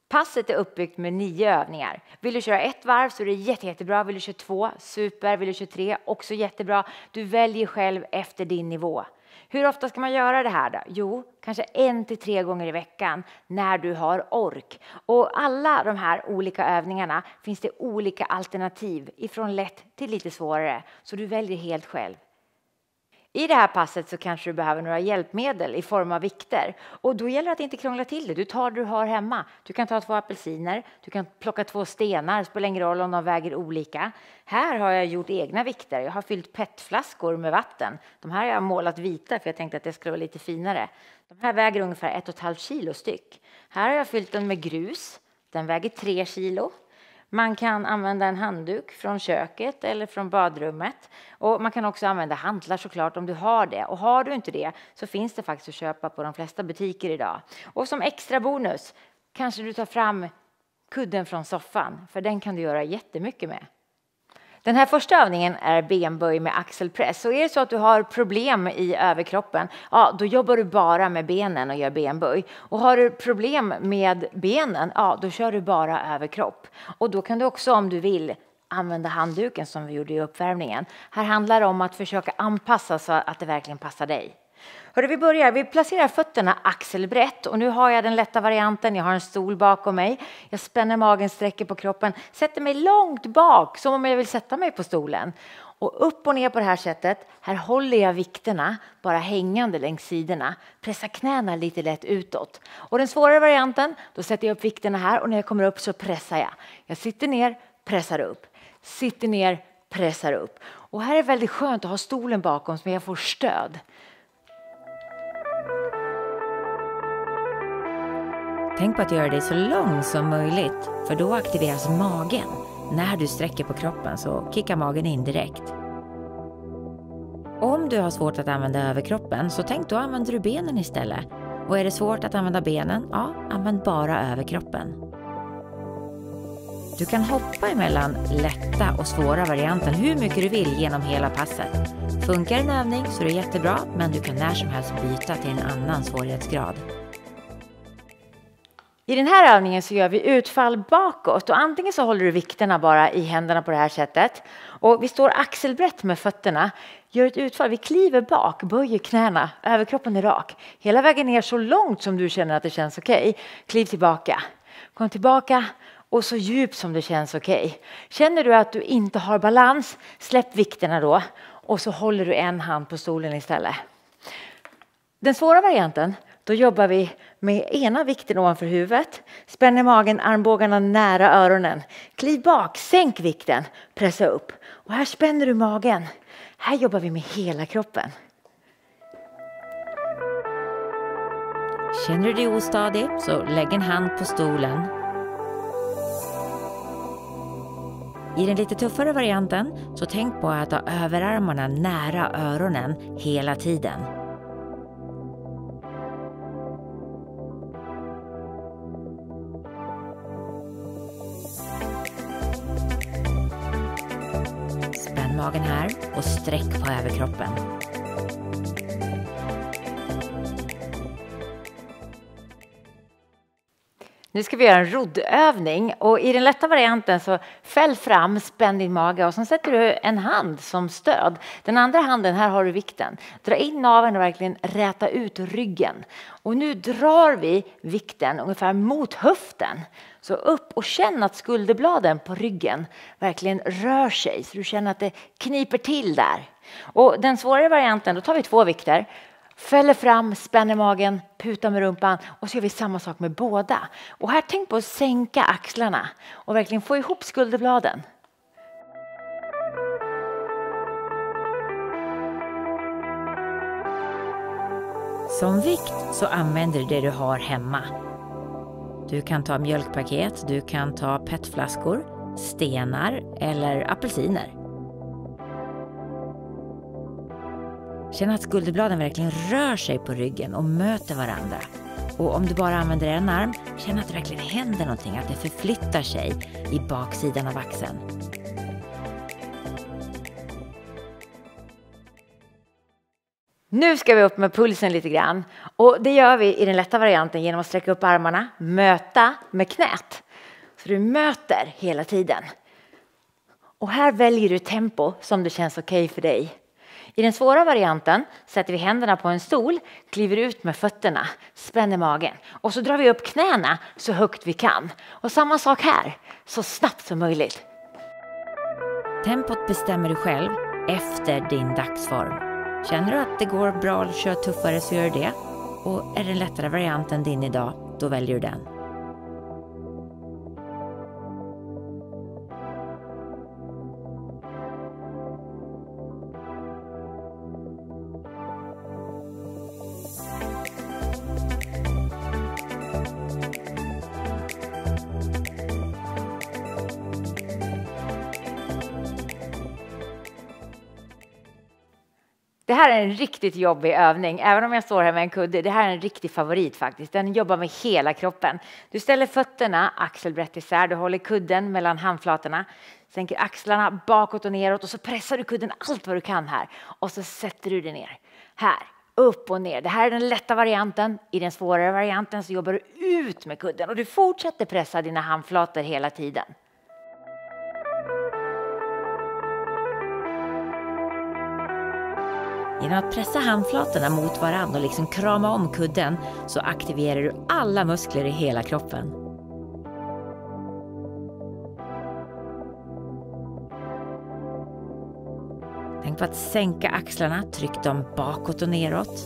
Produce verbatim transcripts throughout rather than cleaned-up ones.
Passet är uppbyggt med nio övningar. Vill du köra ett varv så är det jätte, jättebra. Vill du köra två, super. Vill du köra tre, också jättebra. Du väljer själv efter din nivå. Hur ofta ska man göra det här då? Jo, kanske en till tre gånger i veckan när du har ork. Och alla de här olika övningarna finns det olika alternativ ifrån lätt till lite svårare. Så du väljer helt själv. I det här passet så kanske du behöver några hjälpmedel i form av vikter. Och då gäller det att inte krångla till det. Du tar det du har hemma. Du kan ta två apelsiner. Du kan plocka två stenar. Det spelar ingen roll om de väger olika. Här har jag gjort egna vikter. Jag har fyllt petflaskor med vatten. De här har jag målat vita för jag tänkte att det skulle vara lite finare. De här väger ungefär ett och ett halvt kilo styck. Här har jag fyllt den med grus. Den väger tre kilo. Man kan använda en handduk från köket eller från badrummet. Och man kan också använda hantlar såklart om du har det. Och har du inte det så finns det faktiskt att köpa på de flesta butiker idag. Och som extra bonus kanske du tar fram kudden från soffan. För den kan du göra jättemycket med. Den här första övningen är benböj med axelpress. Så är det så att du har problem i överkroppen, ja, då jobbar du bara med benen och gör benböj. Och har du problem med benen, ja, då kör du bara överkropp. Och då kan du också, om du vill, använda handduken som vi gjorde i uppvärmningen. Här handlar det om att försöka anpassa så att det verkligen passar dig. Hörru, vi börjar. Vi placerar fötterna axelbrett och nu har jag den lätta varianten. Jag har en stol bakom mig. Jag spänner magen, sträcker på kroppen, sätter mig långt bak som om jag vill sätta mig på stolen. Och upp och ner på det här sättet. Här håller jag vikterna bara hängande längs sidorna. Pressa knäna lite lätt utåt. Och den svårare varianten, då sätter jag upp vikterna här och när jag kommer upp så pressar jag. Jag sitter ner, pressar upp. Sitter ner, pressar upp. Och här är det väldigt skönt att ha stolen bakom så jag får stöd. Tänk på att göra dig så lång som möjligt, för då aktiveras magen. När du sträcker på kroppen så kickar magen in direkt. Om du har svårt att använda överkroppen så tänk då använder du benen istället. Och är det svårt att använda benen, ja, använd bara överkroppen. Du kan hoppa emellan lätta och svåra varianten hur mycket du vill genom hela passet. Funkar en övning så är det jättebra, men du kan när som helst byta till en annan svårighetsgrad. I den här övningen så gör vi utfall bakåt och antingen så håller du vikterna bara i händerna på det här sättet. Och vi står axelbrett med fötterna, gör ett utfall, vi kliver bak, böjer knäna, överkroppen är rak. Hela vägen ner så långt som du känner att det känns okej. Kliv tillbaka, kom tillbaka och så djupt som det känns okej. Känner du att du inte har balans, släpp vikterna då och så håller du en hand på stolen istället. Den svåra varianten, då jobbar vi med ena vikten ovanför huvudet. Spänner magen, armbågarna nära öronen. Kliv bak, sänk vikten, pressa upp. Och här spänner du magen. Här jobbar vi med hela kroppen. Känner du dig ostadig så lägg en hand på stolen. I den lite tuffare varianten så tänk på att ha överarmarna nära öronen hela tiden. Spänn magen här och sträck på överkroppen. Nu ska vi göra en roddövning och i den lätta varianten så fäll fram, spänn din mage och så sätter du en hand som stöd. Den andra handen, här har du vikten. Dra in naveln och verkligen räta ut ryggen. Och nu drar vi vikten ungefär mot höften. Så upp och känn att skulderbladen på ryggen verkligen rör sig så du känner att det kniper till där. Och den svårare varianten, då tar vi två vikter. Fäller fram, spänner magen, putar med rumpan och så gör vi samma sak med båda. Och här tänk på att sänka axlarna och verkligen få ihop skulderbladen. Som vikt så använder du det du har hemma. Du kan ta mjölkpaket, du kan ta petflaskor, stenar eller apelsiner. Känn att skulderbladen verkligen rör sig på ryggen och möter varandra. Och om du bara använder en arm, känn att det verkligen händer någonting, att det förflyttar sig i baksidan av axeln. Nu ska vi upp med pulsen lite grann. Och det gör vi i den lätta varianten genom att sträcka upp armarna, möta med knät. Så du möter hela tiden. Och här väljer du tempo som det känns okej för dig. I den svåra varianten sätter vi händerna på en stol, kliver ut med fötterna, spänner magen. Och så drar vi upp knäna så högt vi kan. Och samma sak här, så snabbt som möjligt. Tempot bestämmer du själv efter din dagsform. Känner du att det går bra att köra tuffare så gör du det. Och är den lättare varianten din idag, då väljer du den. Det här är en riktigt jobbig övning, även om jag står här med en kudde. Det här är en riktig favorit faktiskt. Den jobbar med hela kroppen. Du ställer fötterna axelbrett isär, du håller kudden mellan handflatorna. Sänker axlarna bakåt och neråt och så pressar du kudden allt vad du kan här. Och så sätter du dig ner. Här, upp och ner. Det här är den lätta varianten. I den svårare varianten så jobbar du ut med kudden. Och du fortsätter pressa dina handflator hela tiden. Genom att pressa handflatorna mot varandra och liksom krama om kudden så aktiverar du alla muskler i hela kroppen. Tänk på att sänka axlarna, tryck dem bakåt och neråt.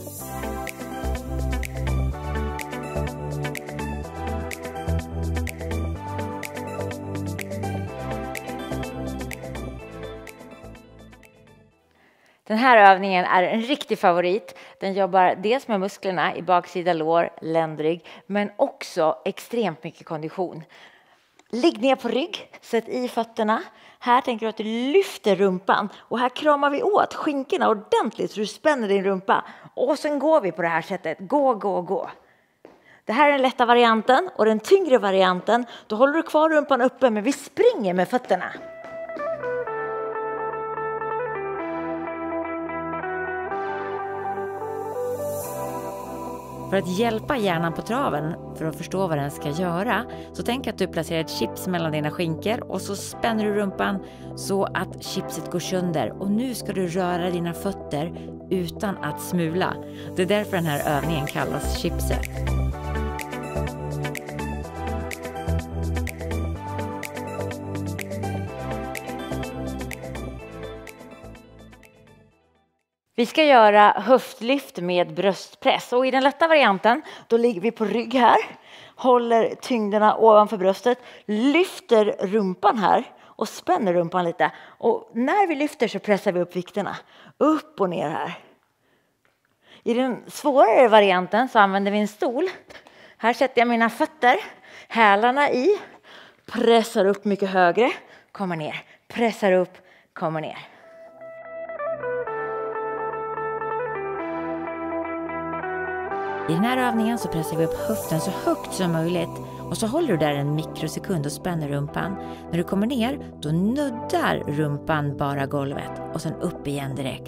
Den här övningen är en riktig favorit. Den jobbar dels med musklerna i baksida lår, ländrygg, men också extremt mycket kondition. Ligg ner på rygg, sätt i fötterna. Här tänker du att du lyfter rumpan och här kramar vi åt skinkorna ordentligt så du spänner din rumpa. Och sen går vi på det här sättet, gå, gå, gå. Det här är den lätta varianten och den tyngre varianten. Då håller du kvar rumpan uppe men vi springer med fötterna. För att hjälpa hjärnan på traven för att förstå vad den ska göra så tänk att du placerar ett chips mellan dina skinkor och så spänner du rumpan så att chipset går sönder. Och nu ska du röra dina fötter utan att smula. Det är därför den här övningen kallas chipset. Vi ska göra höftlyft med bröstpress och i den lätta varianten då ligger vi på rygg här, håller tyngderna ovanför bröstet, lyfter rumpan här och spänner rumpan lite. Och när vi lyfter så pressar vi upp vikterna, upp och ner här. I den svårare varianten så använder vi en stol. Här sätter jag mina fötter, hälarna i, pressar upp mycket högre, kommer ner, pressar upp, kommer ner. I den här övningen så pressar vi upp höften så högt som möjligt och så håller du där en mikrosekund och spänner rumpan. När du kommer ner då nuddar rumpan bara golvet och sen upp igen direkt.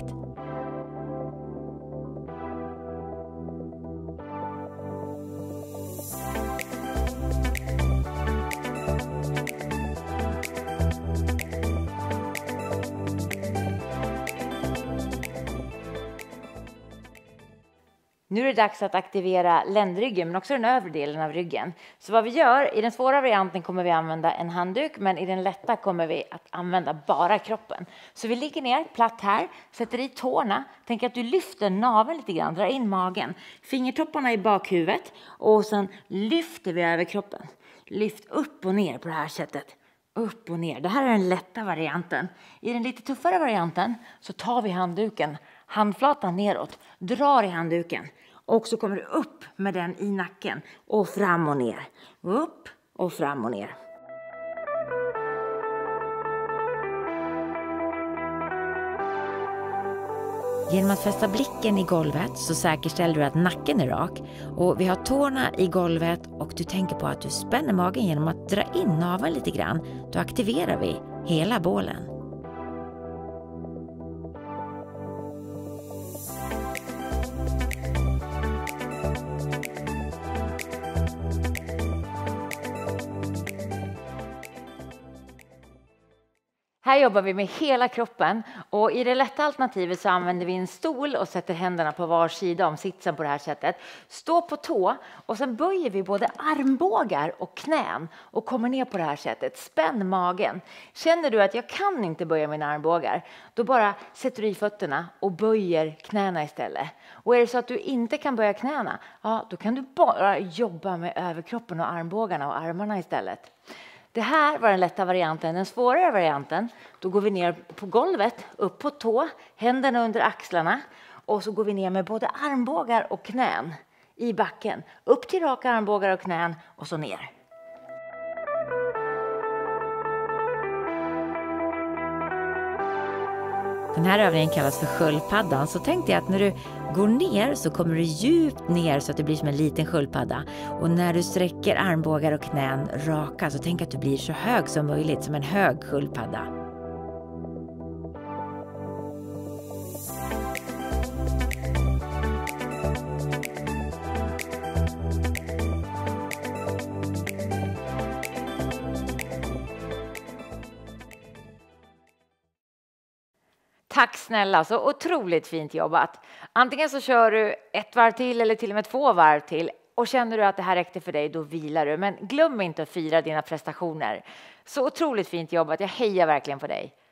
Nu är det dags att aktivera ländryggen men också den övre delen av ryggen. Så vad vi gör, i den svåra varianten kommer vi använda en handduk men i den lätta kommer vi att använda bara kroppen. Så vi ligger ner platt här, sätter i tårna, tänk att du lyfter naveln lite grann, drar in magen. Fingertopparna i bakhuvudet och sen lyfter vi över kroppen. Lyft upp och ner på det här sättet. Upp och ner. Det här är den lätta varianten. I den lite tuffare varianten så tar vi handduken, handflatan neråt, drar i handduken. Och så kommer du upp med den i nacken och fram och ner. Upp och fram och ner. Genom att fästa blicken i golvet så säkerställer du att nacken är rak. Och vi har tårna i golvet och du tänker på att du spänner magen genom att dra in naveln lite grann. Då aktiverar vi hela bålen. Här jobbar vi med hela kroppen och i det lätta alternativet så använder vi en stol och sätter händerna på var sida om sitsen på det här sättet. Stå på tå och sen böjer vi både armbågar och knän och kommer ner på det här sättet. Spänn magen. Känner du att jag kan inte böja mina armbågar, då bara sätter du i fötterna och böjer knäna istället. Och är det så att du inte kan böja knäna, ja, då kan du bara jobba med överkroppen och armbågarna och armarna istället. Det här var den lätta varianten. Den svårare varianten, då går vi ner på golvet, upp på tå, händerna under axlarna. Och så går vi ner med både armbågar och knän i backen. Upp till raka armbågar och knän och så ner. Den här övningen kallas för sköldpaddan. Så tänk dig att när du går ner så kommer du djupt ner så att det blir som en liten sköldpadda. Och när du sträcker armbågar och knän raka så tänk att du blir så hög som möjligt, som en hög sköldpadda. Tack snälla, så otroligt fint jobbat. Antingen så kör du ett varv till eller till och med två varv till. Och känner du att det här räckte för dig, då vilar du. Men glöm inte att fira dina prestationer. Så otroligt fint jobbat, jag hejar verkligen på dig.